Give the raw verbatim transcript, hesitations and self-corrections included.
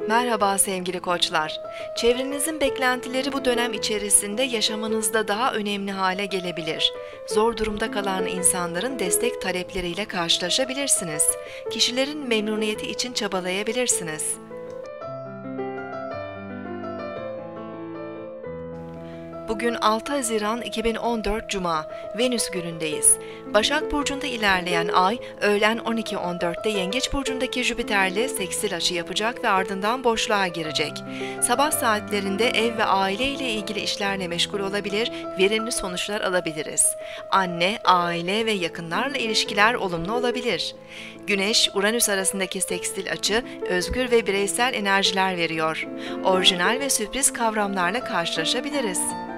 Merhaba sevgili koçlar. Çevrenizin beklentileri bu dönem içerisinde yaşamınızda daha önemli hale gelebilir. Zor durumda kalan insanların destek talepleriyle karşılaşabilirsiniz. Kişilerin memnuniyeti için çabalayabilirsiniz. Bugün altı Haziran iki bin on dört Cuma, Venüs günündeyiz. Başak Burcu'nda ilerleyen Ay, öğlen on iki on dörtte Yengeç Burcu'ndaki Jüpiter'le seksil açı yapacak ve ardından boşluğa girecek. Sabah saatlerinde ev ve aile ile ilgili işlerle meşgul olabilir, verimli sonuçlar alabiliriz. Anne, aile ve yakınlarla ilişkiler olumlu olabilir. Güneş-Uranüs arasındaki seksil açı, özgür ve bireysel enerjiler veriyor. Orijinal ve sürpriz kavramlarla karşılaşabiliriz.